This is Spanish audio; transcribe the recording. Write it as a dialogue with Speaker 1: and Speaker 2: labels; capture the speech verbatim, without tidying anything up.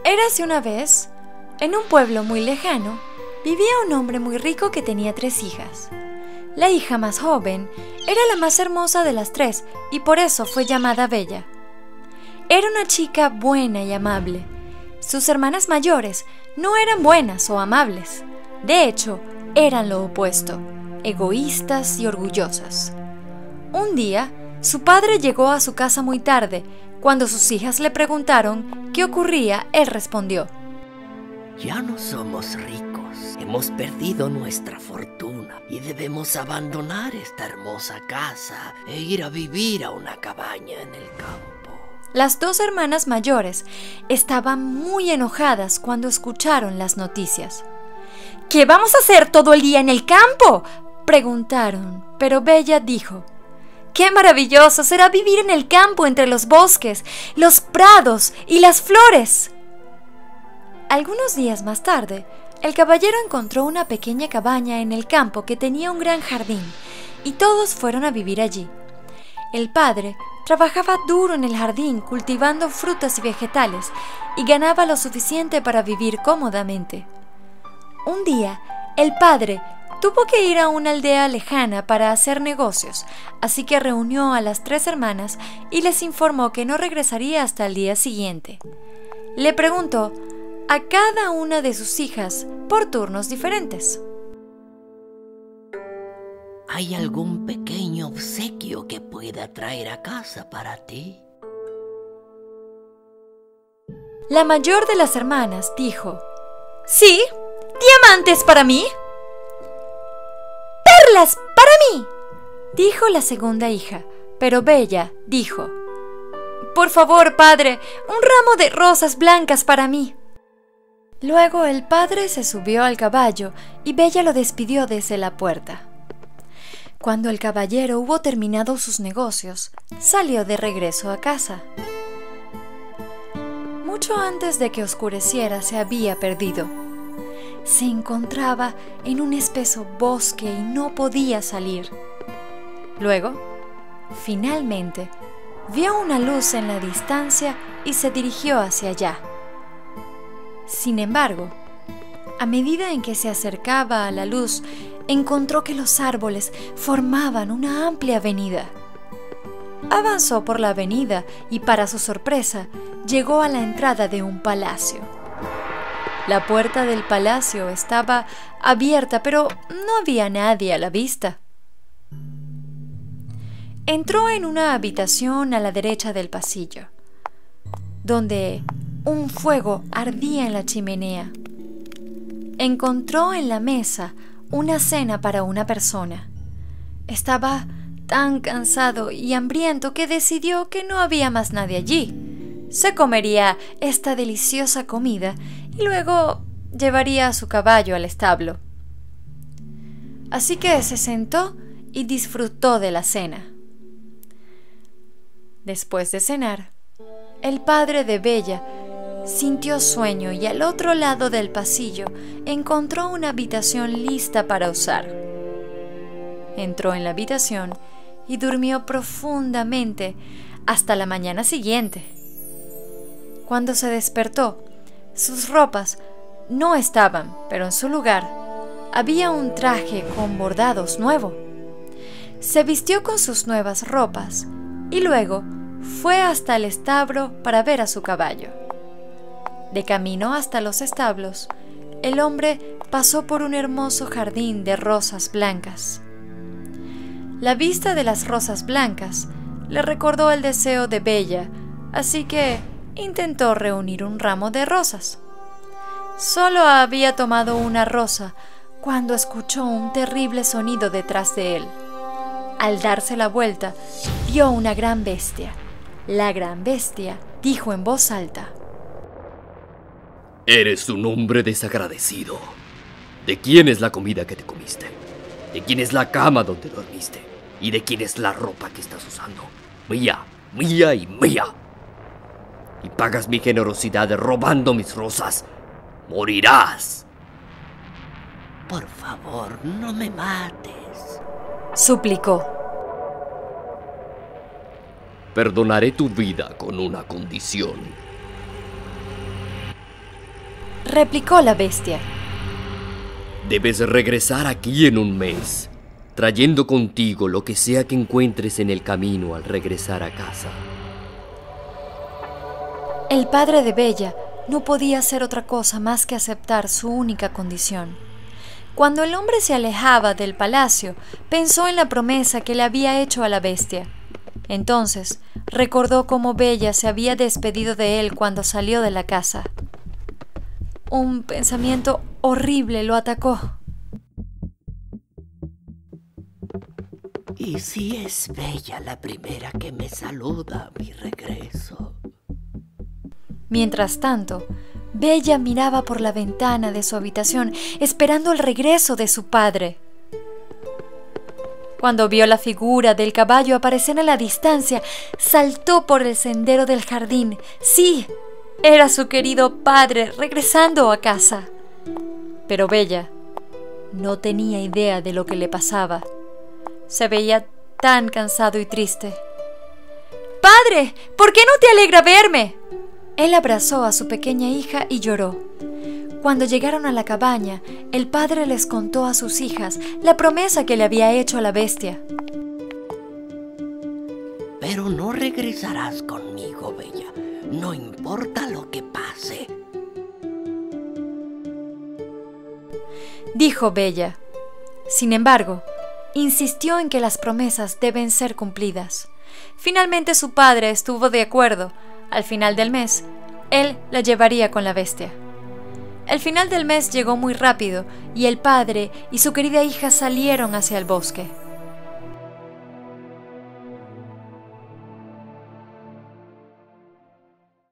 Speaker 1: Érase una vez, en un pueblo muy lejano, vivía un hombre muy rico que tenía tres hijas. La hija más joven era la más hermosa de las tres y por eso fue llamada Bella. Era una chica buena y amable. Sus hermanas mayores no eran buenas o amables. De hecho, eran lo opuesto, egoístas y orgullosas. Un día, su padre llegó a su casa muy tarde. Cuando sus hijas le preguntaron qué ocurría, él respondió:
Speaker 2: Ya no somos ricos, hemos perdido nuestra fortuna y debemos abandonar esta hermosa casa e ir a vivir a una cabaña en el campo.
Speaker 1: Las dos hermanas mayores estaban muy enojadas cuando escucharon las noticias. ¿Qué vamos a hacer todo el día en el campo?, preguntaron, pero Bella dijo: ¡Qué maravilloso será vivir en el campo entre los bosques, los prados y las flores! Algunos días más tarde, el caballero encontró una pequeña cabaña en el campo que tenía un gran jardín, y todos fueron a vivir allí. El padre trabajaba duro en el jardín cultivando frutas y vegetales y ganaba lo suficiente para vivir cómodamente. Un día, el padre tuvo que ir a una aldea lejana para hacer negocios, así que reunió a las tres hermanas y les informó que no regresaría hasta el día siguiente. Le preguntó a cada una de sus hijas por turnos diferentes:
Speaker 2: ¿Hay algún pequeño obsequio que pueda traer a casa para ti?
Speaker 1: La mayor de las hermanas dijo: ¡Sí! ¿Diamantes para mí? ¡Perlas para mí!, dijo la segunda hija, pero Bella dijo: Por favor, padre, un ramo de rosas blancas para mí. Luego el padre se subió al caballo y Bella lo despidió desde la puerta. Cuando el caballero hubo terminado sus negocios, salió de regreso a casa. Mucho antes de que oscureciera se había perdido. Se encontraba en un espeso bosque y no podía salir. Luego, finalmente, vio una luz en la distancia y se dirigió hacia allá. Sin embargo, a medida en que se acercaba a la luz, encontró que los árboles formaban una amplia avenida. Avanzó por la avenida y, para su sorpresa, llegó a la entrada de un palacio. La puerta del palacio estaba abierta, pero no había nadie a la vista. Entró en una habitación a la derecha del pasillo, donde un fuego ardía en la chimenea. Encontró en la mesa una cena para una persona. Estaba tan cansado y hambriento que decidió que no había más nadie allí. Se comería esta deliciosa comida y luego llevaría a su caballo al establo. Así que se sentó y disfrutó de la cena. Después de cenar, el padre de Bella sintió sueño y al otro lado del pasillo encontró una habitación lista para usar. Entró en la habitación y durmió profundamente hasta la mañana siguiente. Cuando se despertó, sus ropas no estaban, pero en su lugar había un traje con bordados nuevo. Se vistió con sus nuevas ropas y luego fue hasta el establo para ver a su caballo. De camino hasta los establos, el hombre pasó por un hermoso jardín de rosas blancas. La vista de las rosas blancas le recordó el deseo de Bella, así que intentó reunir un ramo de rosas. Solo había tomado una rosa cuando escuchó un terrible sonido detrás de él. Al darse la vuelta, vio una gran bestia. La gran bestia dijo en voz alta:
Speaker 3: Eres un hombre desagradecido. ¿De quién es la comida que te comiste? ¿De quién es la cama donde dormiste? ¿Y de quién es la ropa que estás usando? Mía, mía y mía. Y pagas mi generosidad robando mis rosas. ¡Morirás!
Speaker 2: Por favor, no me mates,
Speaker 1: suplicó.
Speaker 3: Perdonaré tu vida con una condición.
Speaker 1: replicó la bestia.
Speaker 3: Debes regresar aquí en un mes, trayendo contigo lo que sea que encuentres en el camino al regresar a casa.
Speaker 1: El padre de Bella no podía hacer otra cosa más que aceptar su única condición. Cuando el hombre se alejaba del palacio, pensó en la promesa que le había hecho a la bestia. Entonces, recordó cómo Bella se había despedido de él cuando salió de la casa. Un pensamiento horrible lo atacó.
Speaker 2: ¿Y si es Bella la primera que me saluda a mi regreso?
Speaker 1: Mientras tanto, Bella miraba por la ventana de su habitación, esperando el regreso de su padre. Cuando vio la figura del caballo aparecer en la distancia, saltó por el sendero del jardín. ¡Sí! Era su querido padre regresando a casa. Pero Bella no tenía idea de lo que le pasaba. Se veía tan cansado y triste. ¡Padre! ¿Por qué no te alegra verme? Él abrazó a su pequeña hija y lloró. Cuando llegaron a la cabaña, el padre les contó a sus hijas la promesa que le había hecho a la bestia.
Speaker 2: Pero no regresarás conmigo, Bella. No importa lo que pase.
Speaker 1: Dijo Bella. Sin embargo, insistió en que las promesas deben ser cumplidas. Finalmente su padre estuvo de acuerdo. Al final del mes, él la llevaría con la bestia. El final del mes llegó muy rápido y el padre y su querida hija salieron hacia el bosque.